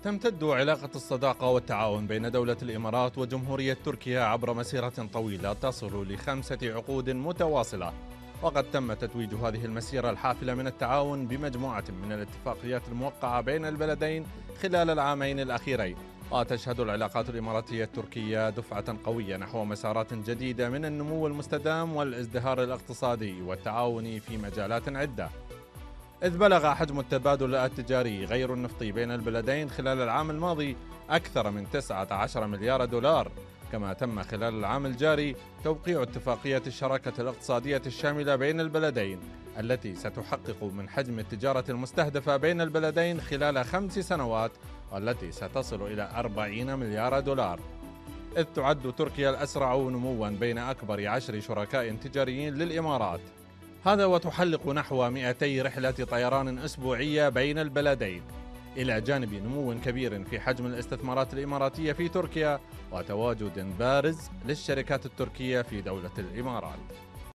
تمتد علاقة الصداقة والتعاون بين دولة الإمارات وجمهورية تركيا عبر مسيرة طويلة تصل ل5 عقود متواصلة، وقد تم تتويج هذه المسيرة الحافلة من التعاون بمجموعة من الاتفاقيات الموقعة بين البلدين خلال العامين الأخيرين. وتشهد العلاقات الإماراتية التركية دفعة قوية نحو مسارات جديدة من النمو المستدام والازدهار الاقتصادي والتعاون في مجالات عدة، إذ بلغ حجم التبادل التجاري غير النفطي بين البلدين خلال العام الماضي أكثر من 19 مليار دولار. كما تم خلال العام الجاري توقيع اتفاقية الشراكة الاقتصادية الشاملة بين البلدين التي ستحقق من حجم التجارة المستهدفة بين البلدين خلال 5 سنوات، والتي ستصل إلى 40 مليار دولار، إذ تعد تركيا الأسرع نمواً بين أكبر 10 شركاء تجاريين للإمارات. هذا وتحلق نحو 200 رحلة طيران أسبوعية بين البلدين، إلى جانب نمو كبير في حجم الاستثمارات الإماراتية في تركيا وتواجد بارز للشركات التركية في دولة الإمارات.